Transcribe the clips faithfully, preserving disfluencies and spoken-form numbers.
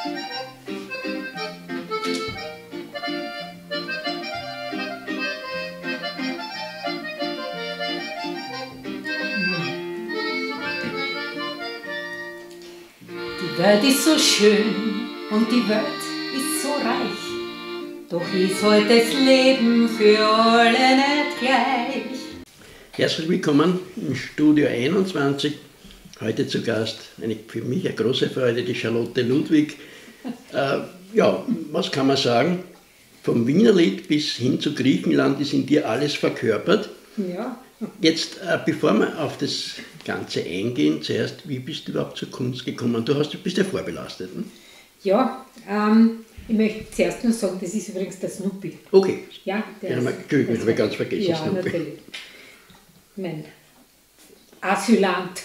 Die Welt ist so schön und die Welt ist so reich, doch ist heute das Leben für alle nicht gleich. Herzlich willkommen im Studio einundzwanzig. Heute zu Gast, eine, für mich eine große Freude, die Charlotte Ludwig. Äh, ja, was kann man sagen? Vom Wienerlied bis hin zu Griechenland ist in dir alles verkörpert. Ja. Jetzt, äh, bevor wir auf das Ganze eingehen, zuerst, wie bist du überhaupt zur Kunst gekommen? Du, hast, du bist ja vorbelastet. Ne? Ja, ähm, ich möchte zuerst nur sagen, das ist übrigens der Snoopy. Okay. Ja, der ja, ist, Entschuldigung, das habe ich ganz vergessen. Ja, Snoopy. natürlich. Mein Asylant.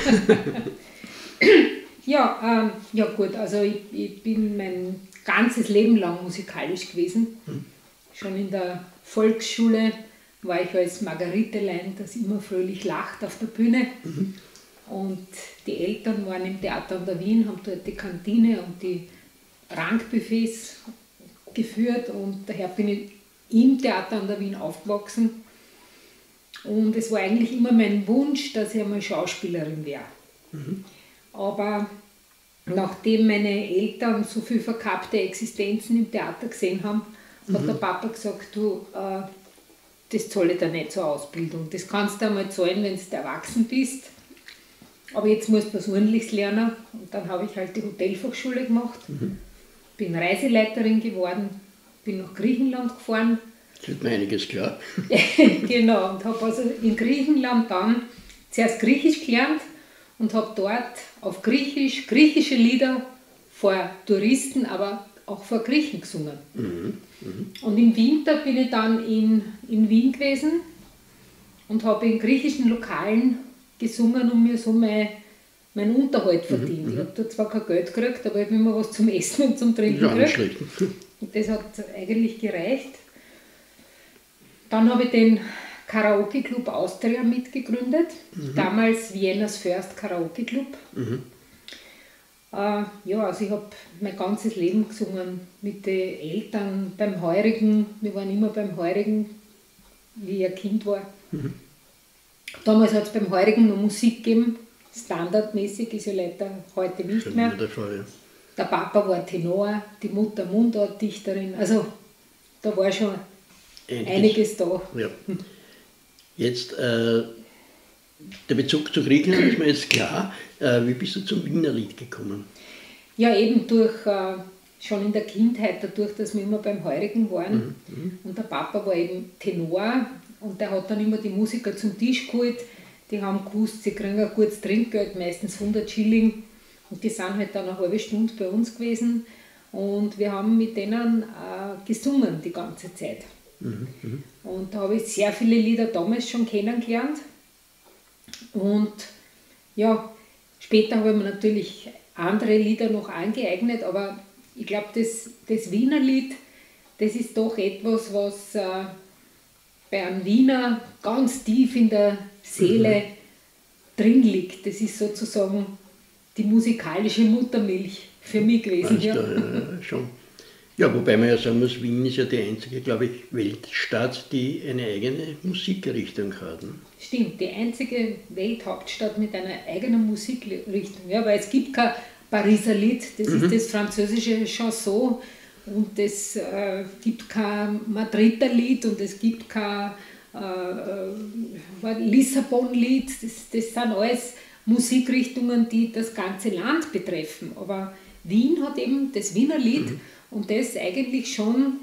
ja, ähm, ja gut, also ich, ich bin mein ganzes Leben lang musikalisch gewesen. Hm. Schon in der Volksschule war ich als Margaritelein, das immer fröhlich lacht, auf der Bühne. Mhm. Und die Eltern waren im Theater an der Wien, haben dort die Kantine und die Rankbuffets geführt und daher bin ich im Theater an der Wien aufgewachsen. Und es war eigentlich immer mein Wunsch, dass ich einmal Schauspielerin wäre. Mhm. Aber nachdem meine Eltern so viel verkappte Existenzen im Theater gesehen haben, mhm. hat der Papa gesagt, du, äh, das zahle ich dir nicht zur Ausbildung. Das kannst du einmal zahlen, wenn du erwachsen bist. Aber jetzt musst du was Ordentliches lernen. Und dann habe ich halt die Hotelfachschule gemacht, mhm. bin Reiseleiterin geworden, bin nach Griechenland gefahren. Das wird mir einiges klar. Genau, und habe also in Griechenland dann zuerst Griechisch gelernt und habe dort auf Griechisch, griechische Lieder vor Touristen, aber auch vor Griechen gesungen. Mhm. Mhm. Und im Winter bin ich dann in, in Wien gewesen und habe in griechischen Lokalen gesungen und mir so mein, meinen Unterhalt verdient. Mhm. Ich habe da zwar kein Geld gekriegt, aber ich habe immer was zum Essen und zum Trinken ja, gekriegt. Und das hat eigentlich gereicht. Dann habe ich den Karaoke Club Austria mitgegründet, mhm. damals Viennas First Karaoke Club. Mhm. Äh, ja, also ich habe mein ganzes Leben gesungen mit den Eltern, beim Heurigen, wir waren immer beim Heurigen, wie ich ein Kind war. Mhm. Damals hat es beim Heurigen noch Musik gegeben, standardmäßig, ist ja leider heute nicht Schon mehr. Der, Fall, ja. Der Papa war Tenor, die Mutter Mundartdichterin, also da war schon einiges, einiges da. Ja. Jetzt, äh, der Bezug zu Griechenland ist mir jetzt klar. Äh, wie bist du zum Wienerlied gekommen? Ja, eben durch, äh, schon in der Kindheit, dadurch, dass wir immer beim Heurigen waren. Mhm. Und der Papa war eben Tenor und der hat dann immer die Musiker zum Tisch geholt. Die haben gewusst, sie kriegen ein gutes Trinkgeld, meistens hundert Schilling. Und die sind halt dann eine halbe Stunde bei uns gewesen. Und wir haben mit denen äh, gesungen die ganze Zeit. Mhm. Und da habe ich sehr viele Lieder damals schon kennengelernt. Und ja, später habe ich mir natürlich andere Lieder noch angeeignet, aber ich glaube, das, das Wienerlied, das ist doch etwas, was äh, bei einem Wiener ganz tief in der Seele mhm. drin liegt. Das ist sozusagen die musikalische Muttermilch für mich gewesen. Ja. Da, ja, schon. Ja, wobei man ja sagen muss, Wien ist ja die einzige, glaube ich, Weltstadt, die eine eigene Musikrichtung hat. Ne? Stimmt, die einzige Welthauptstadt mit einer eigenen Musikrichtung. Ja, weil es gibt kein Pariser Lied, das mhm. ist das französische Chanson, und es äh, gibt kein Madrider Lied und es gibt kein äh, Lissabon-Lied. Das, das sind alles Musikrichtungen, die das ganze Land betreffen. Aber Wien hat eben das Wiener Lied. Mhm. Und das eigentlich schon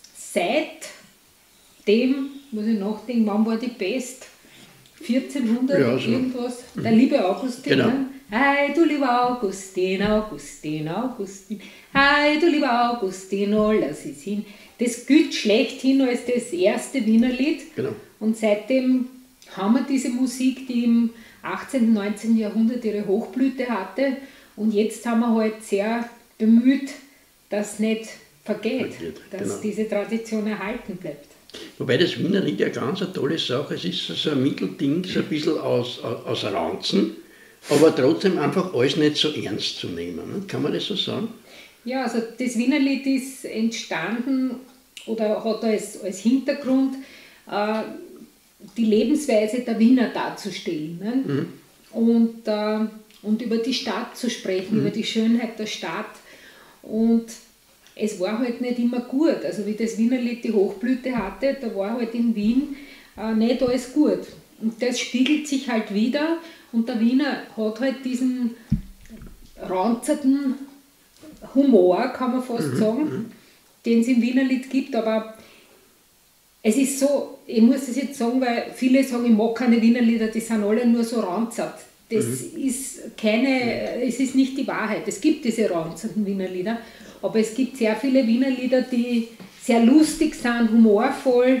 seitdem, muss ich nachdenken, wann war die Pest? vierzehnhundert ja, so. Irgendwas. Der liebe Augustin. Genau. Hey, du lieber Augustin, Augustin, Augustin. Hey, du lieber Augustin, oh, lass es hin. Das gilt schlechthin als das erste Wienerlied. Genau. Und seitdem haben wir diese Musik, die im achtzehnten, neunzehnten Jahrhundert ihre Hochblüte hatte. Und jetzt haben wir halt sehr bemüht, dass nicht vergeht, vergeht dass genau. diese Tradition erhalten bleibt. Wobei das Wienerlied ja ganz eine tolle Sache ist. Es ist so ein Mittelding, so ein bisschen aus, aus Ranzen, aber trotzdem einfach alles nicht so ernst zu nehmen. Kann man das so sagen? Ja, also das Wienerlied ist entstanden oder hat als, als Hintergrund äh, die Lebensweise der Wiener darzustellen. Ne? Mhm. Und, äh, und über die Stadt zu sprechen, mhm. über die Schönheit der Stadt. Und es war halt nicht immer gut. Also wie das Wienerlied die Hochblüte hatte, da war halt in Wien äh, nicht alles gut. Und das spiegelt sich halt wieder. Und der Wiener hat halt diesen ranzerten Humor, kann man fast mhm. sagen, den es im Wienerlied gibt. Aber es ist so, ich muss das jetzt sagen, weil viele sagen, ich mag keine Wienerlieder, die sind alle nur so ranzert. Das mhm. ist keine, es ist nicht die Wahrheit. Es gibt diese ranzernden Wienerlieder, aber es gibt sehr viele Wienerlieder, die sehr lustig sind, humorvoll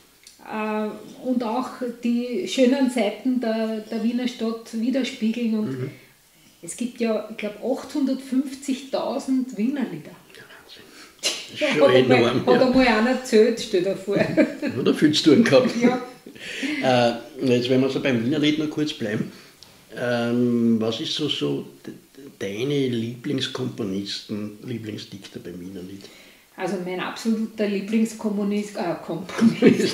äh, und auch die schönen Seiten der, der Wiener Stadt widerspiegeln. Und mhm. es gibt ja, ich glaube, achthundertfünfzigtausend Wienerlieder. Das ist schon enorm. Hat einmal, ja. einmal einer erzählt, stell dir vor. Oder viel zu tun gehabt. Ja. Äh, jetzt, wenn wir so beim Wienerlied noch kurz bleiben, ähm, was ist so, so deine Lieblingskomponisten, Lieblingsdichter beim Wienerlied? Also mein absoluter Lieblingskomponist äh, Komponist,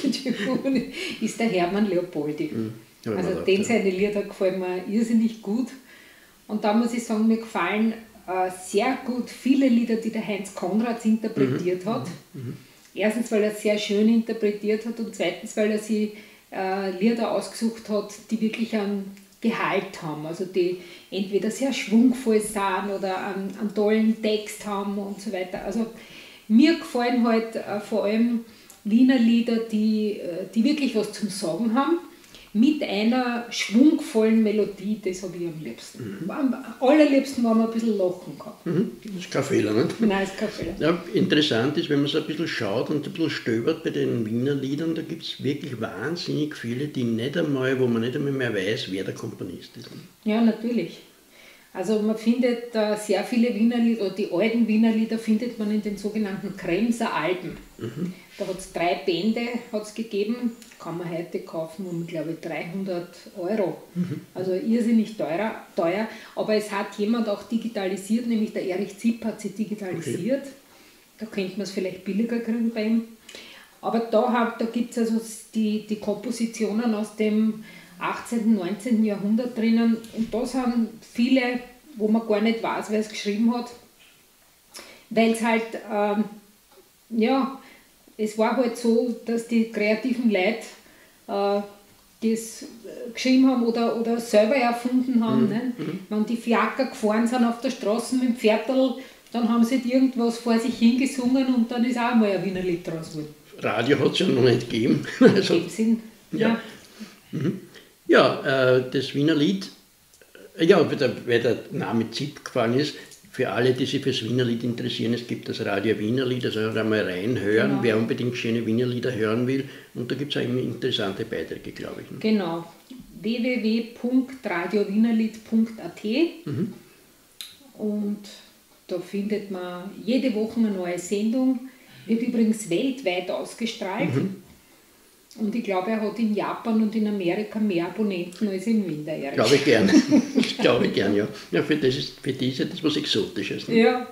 ist der Hermann Leopoldi. Mhm. Ja, also den gedacht, seine Lieder gefallen mir irrsinnig gut. Und da muss ich sagen, mir gefallen äh, sehr gut viele Lieder, die der Heinz Konrads interpretiert mhm. hat. Mhm. Erstens, weil er sehr schön interpretiert hat und zweitens, weil er sich äh, Lieder ausgesucht hat, die wirklich einen Gehalt haben, also die entweder sehr schwungvoll sind oder einen, einen tollen Text haben und so weiter. Also mir gefallen halt äh, vor allem Wiener Lieder, die, die wirklich was zum Sagen haben, mit einer schwungvollen Melodie, das habe ich am liebsten. Mhm. Am allerliebsten, wenn man ein bisschen lachen kann. Mhm. Das ist kein Fehler, nicht? Nein, das ist kein Fehler. Ja, interessant ist, wenn man so ein bisschen schaut und ein bisschen stöbert bei den Wiener Liedern, da gibt es wirklich wahnsinnig viele, die nicht einmal, wo man nicht einmal mehr weiß, wer der Komponist ist. Ja, natürlich. Also man findet äh, sehr viele Wiener Lieder, oder die alten Wiener Lieder findet man in den sogenannten Kremser Alben. Mhm. Da hat es drei Bände hat's gegeben, kann man heute kaufen um, glaube ich, dreihundert Euro. Mhm. Also irrsinnig teuer, teuer, aber es hat jemand auch digitalisiert, nämlich der Erich Zipp hat sie digitalisiert. Okay. Da könnte man es vielleicht billiger kriegen bei ihm. Aber da, da gibt es also die, die Kompositionen aus dem achtzehnten, neunzehnten Jahrhundert drinnen und da sind viele, wo man gar nicht weiß, wer es geschrieben hat, weil es halt, ähm, ja, es war halt so, dass die kreativen Leute äh, das geschrieben haben oder, oder selber erfunden haben. Mhm. Ne? Mhm. Wenn die Fiaker gefahren sind auf der Straße mit dem Pferdl, dann haben sie irgendwas vor sich hingesungen und dann ist auch mal ein Wiener Lied draus geworden. Radio hat es ja noch nicht gegeben. Also, in dem Sinn, ja. Ja, mhm. ja äh, das Wiener Lied, äh, ja, weil der, weil der Name Zipp gefallen ist, für alle, die sich fürs Wienerlied interessieren, es gibt das Radio Wienerlied, also da mal reinhören, genau. Wer unbedingt schöne Wienerlieder hören will. Und da gibt es auch immer interessante Beiträge, glaube ich. Ne? Genau, w w w punkt radio wienerlied punkt a t mhm. Und da findet man jede Woche eine neue Sendung, wird übrigens weltweit ausgestrahlt. Mhm. Und ich glaube, er hat in Japan und in Amerika mehr Abonnenten als in Wien, der Erich. Glaube ich gern. Das glaube ich gern, ja. Ja, für, das ist, für die ist ja das was Exotisches. Ne? Ja.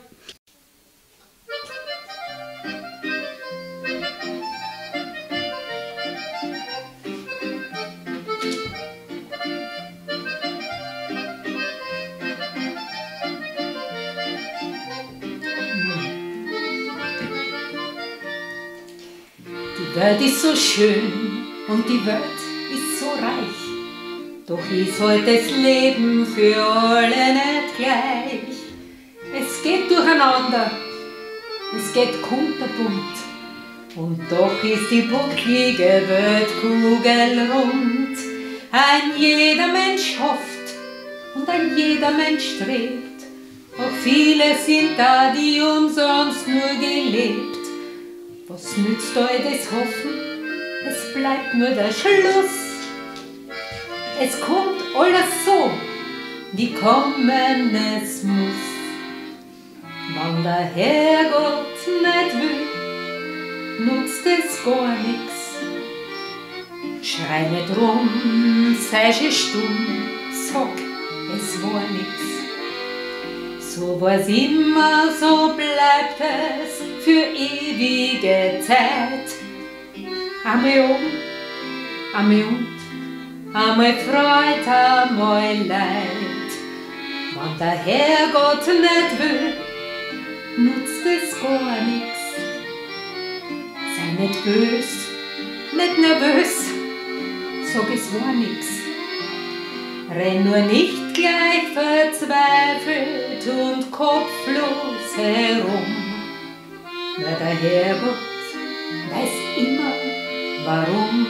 Die Welt ist so schön und die Welt ist so reich, doch ist heute das Leben für alle nicht gleich. Es geht durcheinander, es geht kunterbunt, und doch ist die bucklige Weltkugel rund. Ein jeder Mensch hofft und ein jeder Mensch strebt, doch viele sind da, die umsonst nur gelebt. Was nützt euch das Hoffen? Es bleibt nur der Schluss. Es kommt alles so, wie kommen es muss. Wenn der Herrgott nicht will, nutzt es gar nix. Schrei nicht rum, sei schon stumm, sag, es war nix. So war's immer, so bleibt es für ewige Zeit. Einmal oben, einmal unten, einmal Freud, einmal Leid. Wenn der Herrgott nicht will, nutzt es gar nix. Sei nicht bös, nicht nervös, sag es war nix. Renn nur nicht gleich verzweifelt und kopflos herum, weil der Herrgott weiß immer, warum.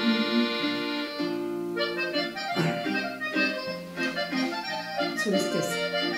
So ist es.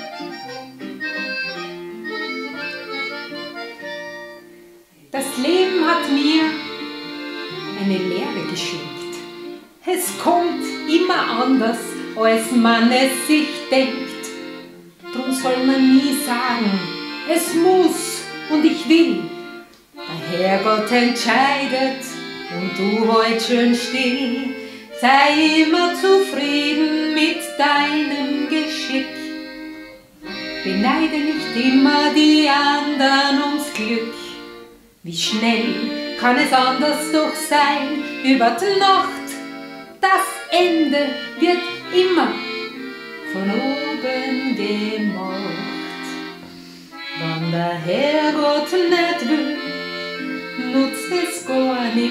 Das Leben hat mir eine Lehre geschenkt. Es kommt immer anders, als man es sich denkt. Drum soll man nie sagen, es muss und ich will. Der Herrgott entscheidet und du halt schön still. Sei immer zufrieden mit deinem Geschick. Beneide nicht immer die anderen ums Glück. Wie schnell kann es anders doch sein, über die Nacht, das Ende wird immer von oben gemacht. Wenn der Herrgott nicht will, nutzt es gar nix.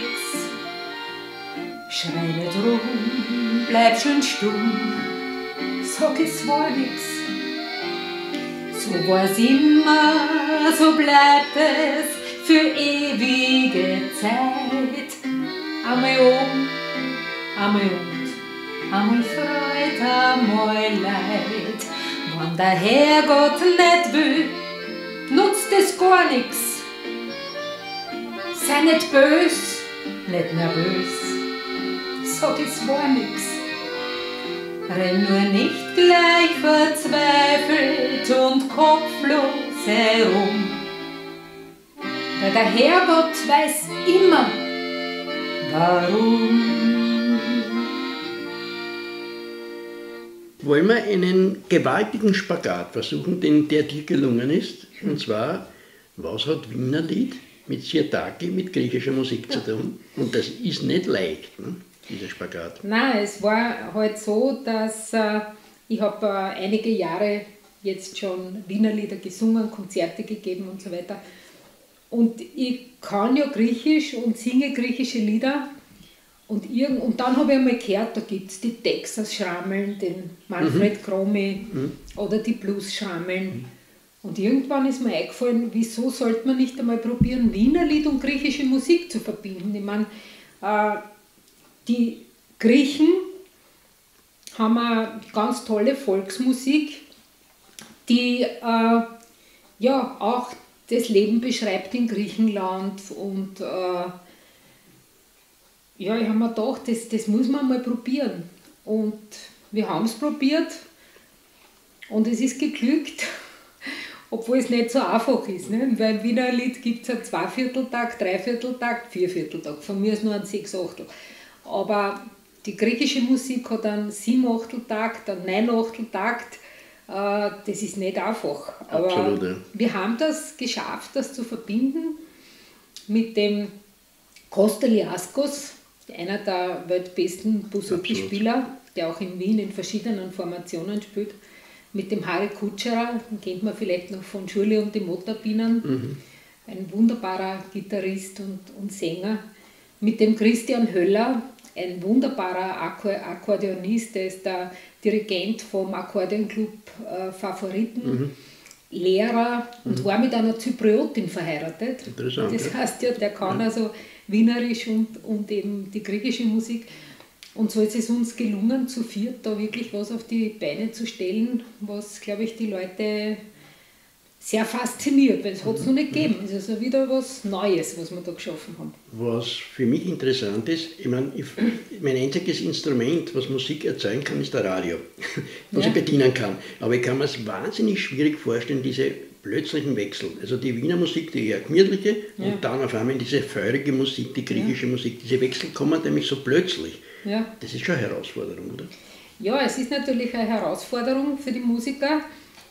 Schrei nicht rum, bleib schön stumm, sag es war nix. So war's immer, so bleibt es für ewige Zeit. Einmal oben, einmal unten, einmal Freud, einmal Leid. Wenn der Herrgott nicht will, nutzt es gar nix. Sei nicht bös, nicht nervös, sag es war nix. Renn nur nicht gleich verzweifelt und kopflos herum, weil der Herrgott weiß immer, warum. Wollen wir einen gewaltigen Spagat versuchen, den der dir gelungen ist? Und zwar, was hat Wienerlied mit Sirtaki, mit griechischer Musik zu tun? Und das ist nicht leicht, ne? Dieser Spagat. Nein, es war halt so, dass äh, ich habe äh, einige Jahre jetzt schon Wienerlieder gesungen, Konzerte gegeben und so weiter. Und ich kann ja Griechisch und singe griechische Lieder. Und, irgend, und dann habe ich einmal gehört, da gibt es die Texas-Schrammeln, den Manfred mhm. Kromi mhm. oder die Blues-Schrammeln. Mhm. Und irgendwann ist mir eingefallen, wieso sollte man nicht einmal probieren, Wienerlied und griechische Musik zu verbinden. Ich meine, äh, die Griechen haben eine ganz tolle Volksmusik, die äh, ja auch das Leben beschreibt in Griechenland. Und äh, ja, ich habe mir gedacht, das, das muss man mal probieren. Und wir haben es probiert und es ist geglückt, obwohl es nicht so einfach ist. Ne? Weil im Wienerlied gibt es einen Zweivierteltakt, Dreivierteltakt, Viervierteltakt, von mir ist nur ein Sechsachtel. Aber die griechische Musik hat einen Siebenachteltakt, einen Neunachteltakt. Das ist nicht einfach. Aber absolut, ja. Wir haben das geschafft, das zu verbinden mit dem Kostas Liaskos, einer der weltbesten Bouzouki-Spieler, der auch in Wien in verschiedenen Formationen spielt, mit dem Harry Kutschera, den kennt man vielleicht noch von Schule und die Motorbienen, mhm. ein wunderbarer Gitarrist und, und Sänger, mit dem Christian Höller, ein wunderbarer Akkordeonist, der ist der Dirigent vom Akkordeonclub äh, Favoriten, mhm. Lehrer und mhm. war mit einer Zypriotin verheiratet. Interessant, das heißt ja, der kann ja. also Wienerisch und, und eben die griechische Musik. Und so ist es uns gelungen, zu viert da wirklich was auf die Beine zu stellen, was, glaube ich, die Leute sehr fasziniert, weil es hat es noch nicht gegeben. Es ist also wieder was Neues, was wir da geschaffen haben. Was für mich interessant ist, ich meine, ich, mein einziges Instrument, was Musik erzeugen kann, ist der Radio, was ja. ich bedienen kann. Aber ich kann mir es wahnsinnig schwierig vorstellen, diese plötzlichen Wechsel. Also die Wiener Musik, die eher gemütliche, ja. und dann auf einmal diese feurige Musik, die griechische ja. Musik. Diese Wechsel kommen nämlich so plötzlich. Ja. Das ist schon eine Herausforderung, oder? Ja, es ist natürlich eine Herausforderung für die Musiker,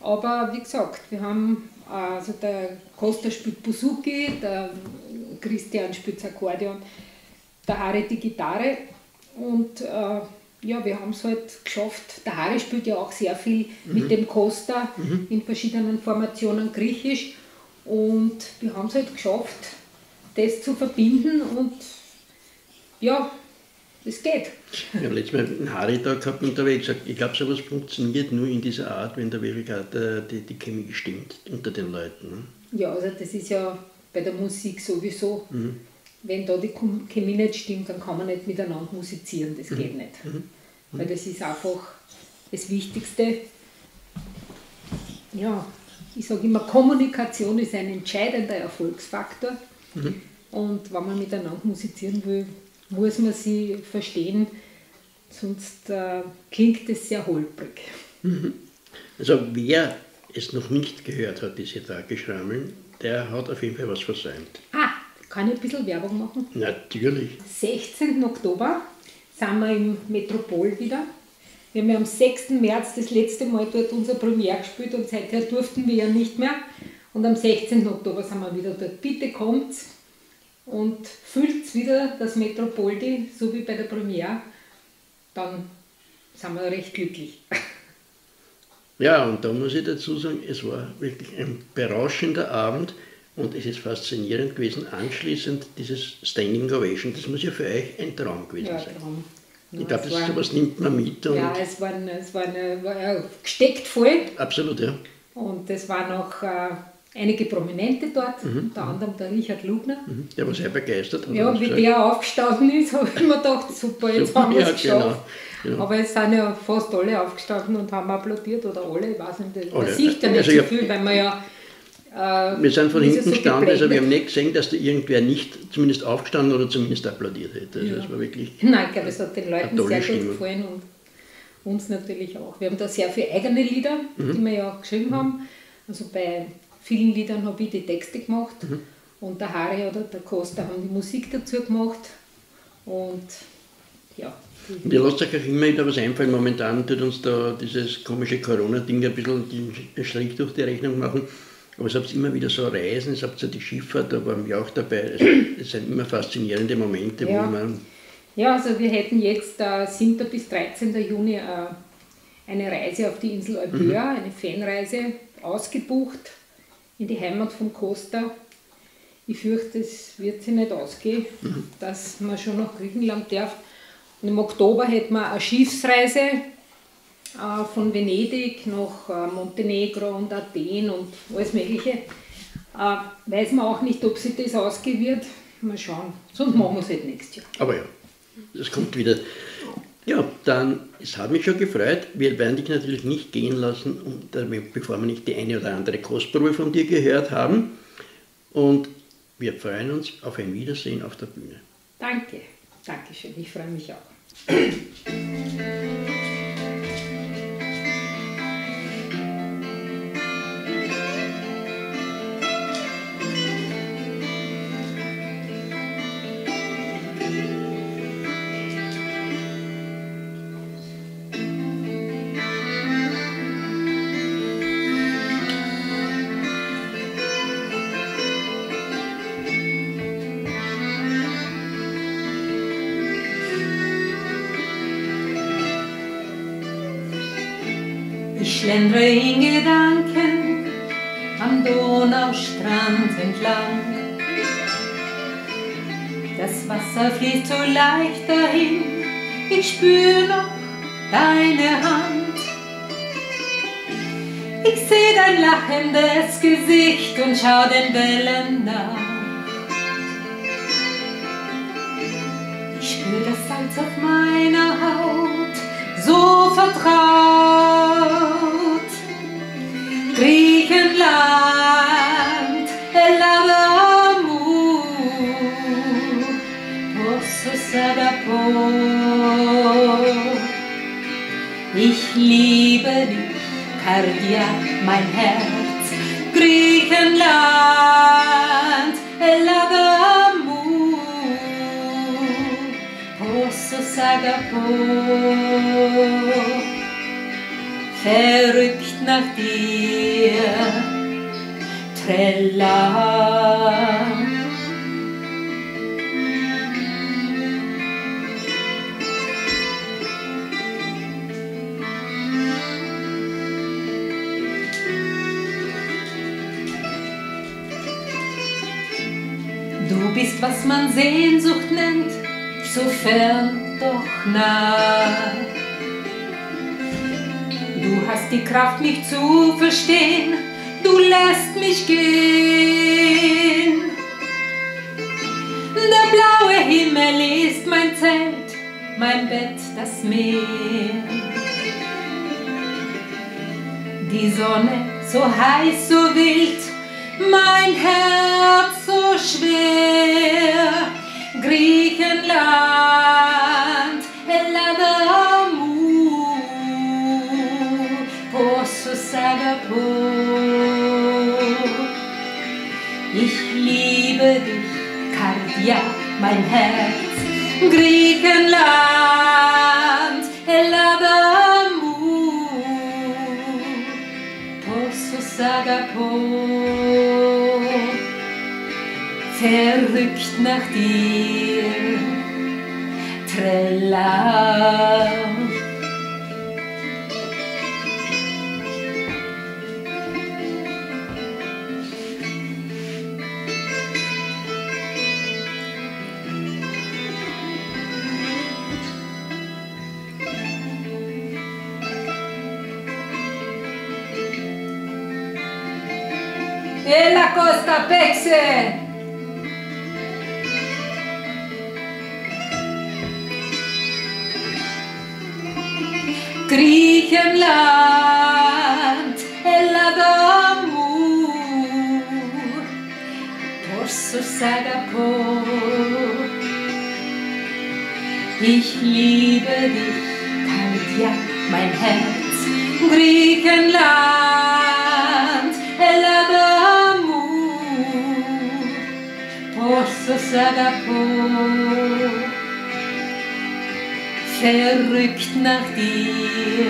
Aber wie gesagt, wir haben, also der Costa spielt Buzuki, der Christian spielt das Akkordeon, der Harry die Gitarre und äh, ja, wir haben es halt geschafft. Der Harry spielt ja auch sehr viel mhm. mit dem Costa mhm. in verschiedenen Formationen Griechisch und wir haben es halt geschafft, das zu verbinden und ja, es geht. Wir haben letztes Mal einen Harry da gehabt und da habe ich gesagt, ich glaube, sowas funktioniert nur in dieser Art, wenn da wirklich auch die, die Chemie stimmt unter den Leuten. Ne? Ja, also das ist ja bei der Musik sowieso. Mhm. Wenn da die Chemie nicht stimmt, dann kann man nicht miteinander musizieren, das mhm. geht nicht. Mhm. Weil das ist einfach das Wichtigste. Ja, ich sage immer, Kommunikation ist ein entscheidender Erfolgsfaktor. Mhm. Und wenn man miteinander musizieren will, muss man sie verstehen, sonst äh, klingt es sehr holprig. Mhm. Also wer es noch nicht gehört hat, diese Tagesschrammeln, der hat auf jeden Fall was versäumt. Ah, kann ich ein bisschen Werbung machen? Natürlich. sechzehnten Oktober sind wir im Metropol wieder. Wir haben ja am sechsten März das letzte Mal dort unser Premiere gespielt und seither durften wir ja nicht mehr. Und am sechzehnten Oktober sind wir wieder dort. Bitte kommt und füllt wieder das Metropoldi, so wie bei der Premiere. Dann sind wir recht glücklich. Ja, und da muss ich dazu sagen, es war wirklich ein berauschender Abend. Und es ist faszinierend gewesen, anschließend dieses Standing Ovation, das muss ja für euch ein Traum gewesen ja, sein. Traum. Ja, ich glaube, sowas nimmt man mit. Und ja, es war, es war, eine, war ja, gesteckt voll. Absolut, ja. Und es waren noch äh, einige Prominente dort, mhm. unter anderem der Richard Lugner. Mhm. Der war sehr begeistert. Ja, wie gesagt. Der aufgestanden ist, habe ich mir gedacht, super, jetzt super, haben wir es ja, geschafft. Genau. Aber es sind ja fast alle aufgestanden und haben applaudiert, oder alle, ich weiß nicht, man sieht ja nicht also so viel, weil man ja wir sind von hinten gestanden, also wir haben nicht gesehen, dass da irgendwer nicht zumindest aufgestanden oder zumindest applaudiert hätte. Also ja. das war wirklich Nein, ich glaube, es hat den Leuten sehr Stimme. gut gefallen und uns natürlich auch. Wir haben da sehr viele eigene Lieder, mhm. die wir ja geschrieben mhm. haben. Also bei vielen Liedern habe ich die Texte gemacht mhm. und der Harry oder der Costa haben die Musik dazu gemacht. Und ja. Und ihr lasst euch auch immer wieder was einfallen. Momentan tut uns da dieses komische Corona-Ding ein bisschen den Strich durch die Rechnung machen. Aber es habt immer wieder so Reisen, es habt ja die Schifffahrt, da waren wir auch dabei. Also, es sind immer faszinierende Momente, ja. wo man... Ja, also wir hätten jetzt äh, siebten bis dreizehnten Juni äh, eine Reise auf die Insel Euböa, mhm. eine Fanreise, ausgebucht in die Heimat von Costa. Ich fürchte, es wird sich nicht ausgehen, mhm. dass man schon nach Griechenland darf. Und im Oktober hätten wir eine Schiffsreise von Venedig nach Montenegro und Athen und alles Mögliche. Äh, weiß man auch nicht, ob sich das ausgehen wird. Mal schauen, sonst machen wir es halt nächstes Jahr. Aber ja, das kommt wieder. Ja, dann, es hat mich schon gefreut. Wir werden dich natürlich nicht gehen lassen, und, bevor wir nicht die eine oder andere Kostprobe von dir gehört haben. Und wir freuen uns auf ein Wiedersehen auf der Bühne. Danke, danke schön, ich freue mich auch. Ich schlendere in Gedanken am Donaustrand entlang. Das Wasser fließt so leicht dahin, ich spüre noch deine Hand. Ich sehe dein lachendes Gesicht und schau den Wellen nach. Ich spüre das Salz auf meiner Haut, so vertraut. Griechenland, el amor, posso s'adapor. Ich liebe dich, Cardia, mein Herz. Griechenland, el amor, posso s'adapor. Verrückt nach dir, Trella. Du bist, was man Sehnsucht nennt, so fern, doch nah. Du hast die Kraft, mich zu verstehen, du lässt mich gehen. Der blaue Himmel ist mein Zelt, mein Bett, das Meer. Die Sonne, so heiß, so wild, mein Herz so schwer. Griechenland, l'amor, posso s'agapor. Ich liebe dich, Cardia, mein Herz. Griechenland, l'amor, posso s'agapor. Verrückt nach dir, Trella. E la Costa Pexe! Griechenland, l'amor, posso s'agapor. Ich liebe dich, Cardia, mein Herz. Griechenland, l'amor, posso s'agapor. Verrückt nach dir.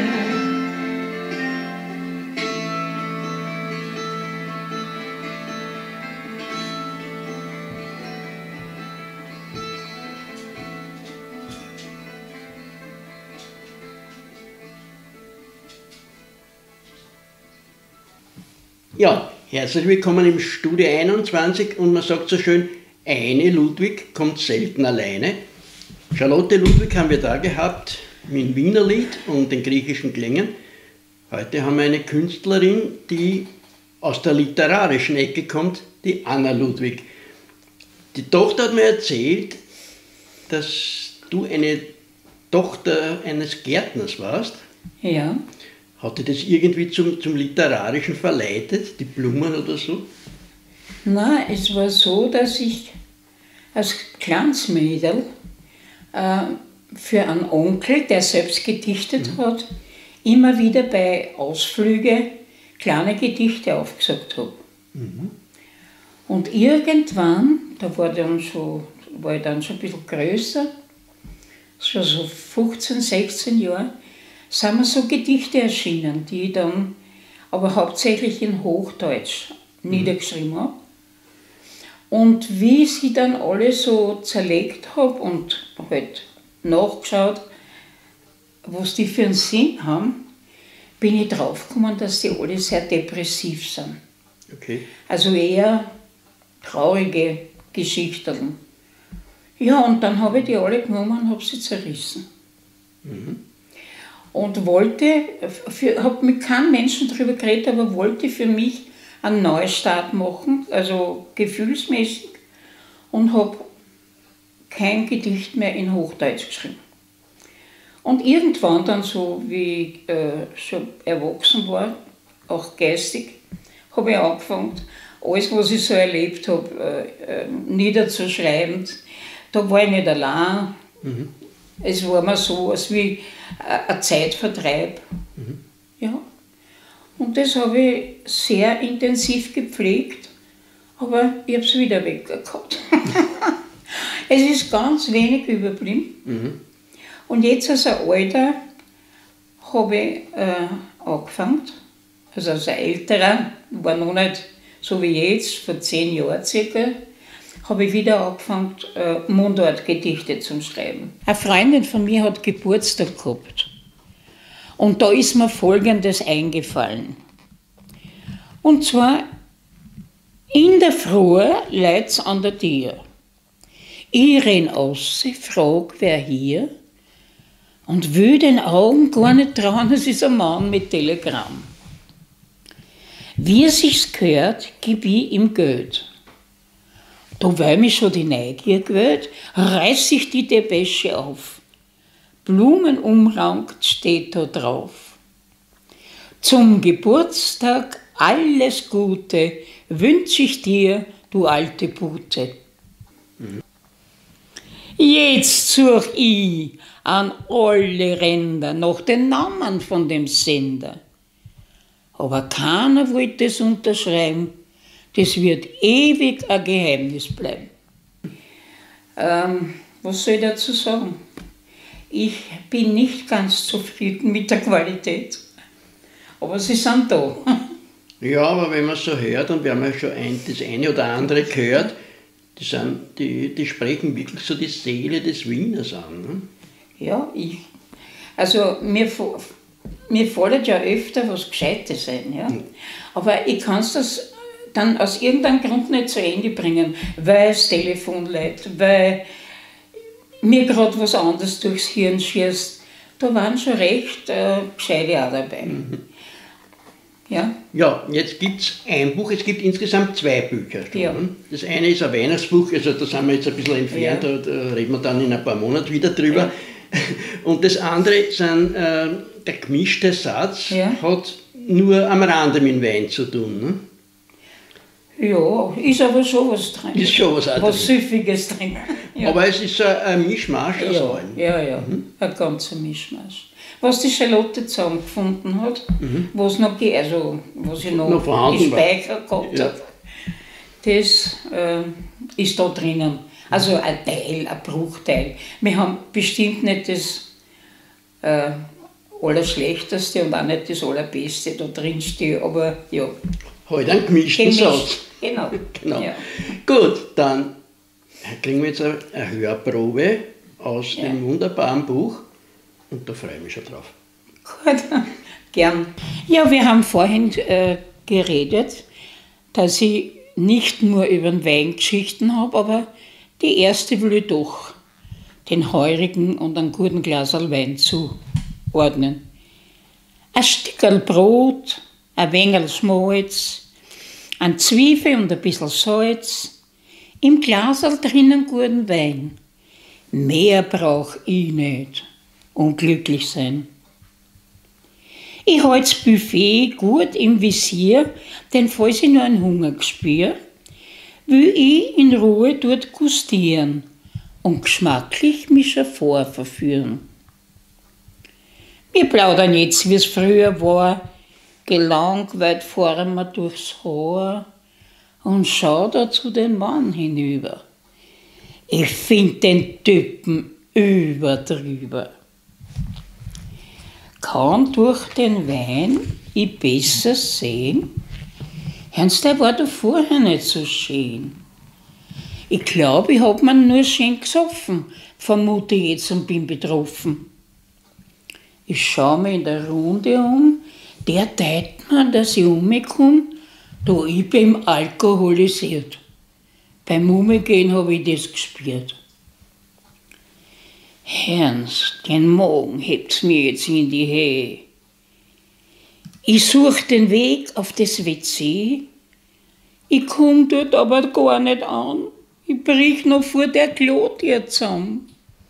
Ja, herzlich willkommen im Studio einundzwanzig und man sagt so schön, eine Ludwig kommt selten alleine. Charlotte Ludwig haben wir da gehabt mit dem Wienerlied und den griechischen Klängen. Heute haben wir eine Künstlerin, die aus der literarischen Ecke kommt, die Anna Ludwig. Die Tochter hat mir erzählt, dass du eine Tochter eines Gärtners warst. Ja. Hat dich das irgendwie zum, zum Literarischen verleitet, die Blumen oder so? Na, es war so, dass ich als kleines Mädel äh, für einen Onkel, der selbst gedichtet mhm. hat, immer wieder bei Ausflügen kleine Gedichte aufgesagt habe. Mhm. Und irgendwann, da war, dann so, war ich dann schon ein bisschen größer, so, so fünfzehn, sechzehn Jahre, sind mir so Gedichte erschienen, die ich dann aber hauptsächlich in Hochdeutsch mhm. niedergeschrieben habe. Und wie ich sie dann alle so zerlegt habe und halt nachgeschaut, was die für einen Sinn haben, bin ich draufgekommen, dass die alle sehr depressiv sind. Okay. Also eher traurige Geschichten. Ja, und dann habe ich die alle genommen und habe sie zerrissen. Mhm. Und wollte, habe mit keinem Menschen darüber geredet, aber wollte für mich einen Neustart machen, also gefühlsmäßig, und habe kein Gedicht mehr in Hochdeutsch geschrieben. Und irgendwann dann so, wie ich äh, schon erwachsen war, auch geistig, habe ich angefangen, alles, was ich so erlebt habe, äh, äh, niederzuschreiben. Da war ich nicht allein. Mhm. Es war mir so, als wie ein Zeitvertreib. Mhm. Ja. Und das habe ich sehr intensiv gepflegt, aber ich habe es wieder weggehabt. Es ist ganz wenig überblieben. Mhm. Und jetzt als ein Alter habe ich äh, angefangen, also als ein älterer, war noch nicht so wie jetzt, vor zehn Jahren circa, habe ich wieder angefangen, äh, Mundartgedichte zu schreiben. Eine Freundin von mir hat Geburtstag gehabt. Und da ist mir Folgendes eingefallen. Und zwar, in der Früh leid's an der Tür. Ich renn raus, frag, wer hier, und will den Augen gar nicht trauen, es ist ein Mann mit Telegramm. Wie es sich gehört, gib ich ihm Geld. Da weil mich schon die Neugier gewählt, reiß ich die Depesche auf. Blumenumrankt steht da drauf. Zum Geburtstag alles Gute wünsch ich dir, du alte Pute. Mhm. Jetzt such ich an alle Ränder nach den Namen von dem Sender. Aber keiner wollte es unterschreiben. Das wird ewig ein Geheimnis bleiben. Ähm, was soll ich dazu sagen? Ich bin nicht ganz zufrieden mit der Qualität. Aber sie sind da. Ja, aber wenn man es so hört, und wir haben ja schon ein, das eine oder andere gehört, die, sind, die, die sprechen wirklich so die Seele des Wieners an. Ne? Ja, ich. Also mir, mir fällt ja öfter was Gescheites ein. Ja? Mhm. Aber ich kann es das dann aus irgendeinem Grund nicht zu Ende bringen, weil das Telefon leidet, weil mir gerade was anderes durchs Hirn schießt. Da waren schon recht äh, Gescheite auch dabei. Mhm. Ja? Ja, jetzt gibt es ein Buch, es gibt insgesamt zwei Bücher. Schon, ja. Ne? Das eine ist ein Weihnachtsbuch, also da sind wir jetzt ein bisschen entfernt, ja. da, da reden wir dann in ein paar Monaten wieder drüber. Ja. Und das andere sind, äh, der gemischte Satz, ja. hat nur am Rande mit Wein zu tun. Ne? Ja, ist aber schon was drin. Ist schon was, was Süffiges drin. Ja. Aber es ist ein, ein Mischmasch aus ja, allem. Ja, ja, mhm. ein ganzer Mischmasch. Was die Charlotte zusammengefunden hat, mhm. was noch, also, was ich noch, noch gespeichert gehabt ja. habe, das äh, ist da drinnen. Also ein Teil, ein Bruchteil. Wir haben bestimmt nicht das äh, Allerschlechteste und auch nicht das Allerbeste da drin stehen, aber ja. Halt einen gemischten Satz. Genau. genau. Ja. Gut, dann kriegen wir jetzt eine Hörprobe aus ja. dem wunderbaren Buch und da freue ich mich schon drauf. Gut, gern. Ja, wir haben vorhin äh, geredet, dass ich nicht nur über den Wein Geschichten habe, aber die erste will ich doch den heurigen und einen guten Glaserl Wein zuordnen. Ein Stückerl Brot, ein wenig Schmalz, ein Zwiebel und ein bisschen Salz, im Glaserl drinnen guten Wein. Mehr brauch ich nicht und glücklich sein. Ich halte das Buffet gut im Visier, denn falls ich nur einen Hunger spüre, will ich in Ruhe dort gustieren und geschmacklich mich schon vorverführen. Wir plaudern jetzt, wie es früher war, gelangweilt fahren wir durchs Haar und schau da zu den Mann hinüber. Ich find den Typen überdrüber. Kann durch den Wein ich besser sehen? Ernst, der war da vorher nicht so schön. Ich glaube, ich hab mir nur schön gesoffen, vermute jetzt und bin betroffen. Ich schau mich in der Runde um, der teilt mir, dass ich um mich komm, da ich bin alkoholisiert. Beim Umgehen hab ich das gespürt. Ernst, den Magen hebt's mir jetzt in die Höhe. Ich such den Weg auf das W C, ich komm dort aber gar nicht an, ich brich noch vor der Klotür zusammen.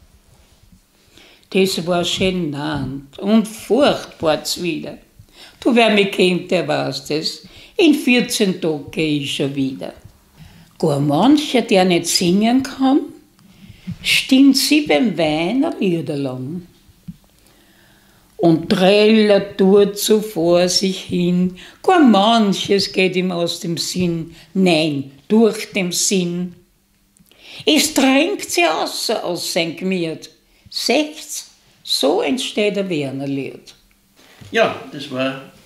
Das war genannt und furchtbar zuwider. Du, wer mich kennt, der weiß das, in vierzehn Tagen geh ich schon wieder. Gar mancher, der nicht singen kann, stimmt sie beim Wein ein Lieder lang. Und trällert tut so vor sich hin, gar manches geht ihm aus dem Sinn, nein, durch den Sinn. Es drängt sie außer aus sein Gmiert, seht's, so entsteht ein Wernerlied. Ja, das war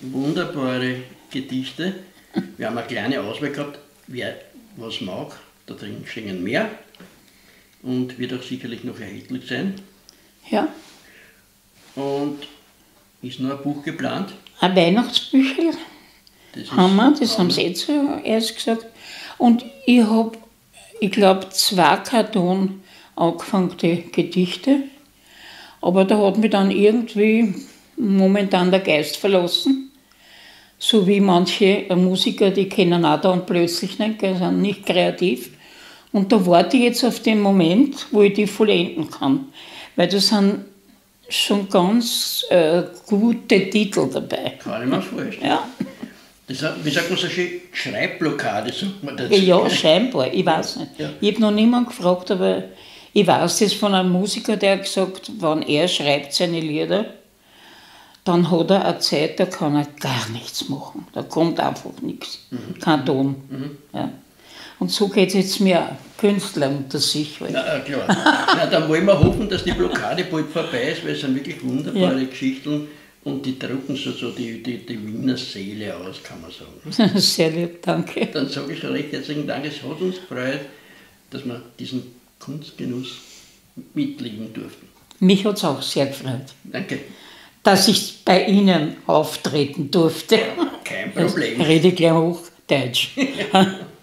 wunderbare Gedichte. Wir haben eine kleine Auswahl gehabt, wer was mag, da drin stehen mehr und wird auch sicherlich noch erhältlich sein. Ja. Und ist noch ein Buch geplant? Ein Weihnachtsbüchel haben wir, das haben sie eh zuerst gesagt. Und ich habe, ich glaube, zwei Karton angefangene Gedichte, aber da hat mich dann irgendwie momentan der Geist verlassen. So wie manche Musiker, die kennen auch dann plötzlich nicht, die sind nicht kreativ. Und da warte ich jetzt auf den Moment, wo ich die vollenden kann. Weil das sind schon ganz äh, gute Titel dabei. Kann ich mir vorstellen. Ja. Das, wie sagt man so schön? Schreibblockade, sagt man dazu. Ja, scheinbar, ich weiß nicht. Ja. Ich habe noch niemanden gefragt, aber ich weiß das von einem Musiker, der hat gesagt, wenn er schreibt seine Lieder, dann hat er eine Zeit, da kann er gar nichts machen. Da kommt einfach nichts. Mhm. Kein Ton. Mhm. Ja. Und so geht es jetzt mir Künstler unter sich. Halt. Na, klar. Na, dann wollen wir hoffen, dass die Blockade bald vorbei ist, weil es sind wirklich wunderbare ja. Geschichten und die drücken so, so die, die, die Wiener Seele aus, kann man sagen. Sehr lieb, danke. Dann sage ich recht herzlichen Dank, es hat uns gefreut, dass wir diesen Kunstgenuss mitleben durften. Mich hat es auch sehr gefreut. Danke. Dass ich bei Ihnen auftreten durfte. Kein Problem. Ich rede gleich Hochdeutsch.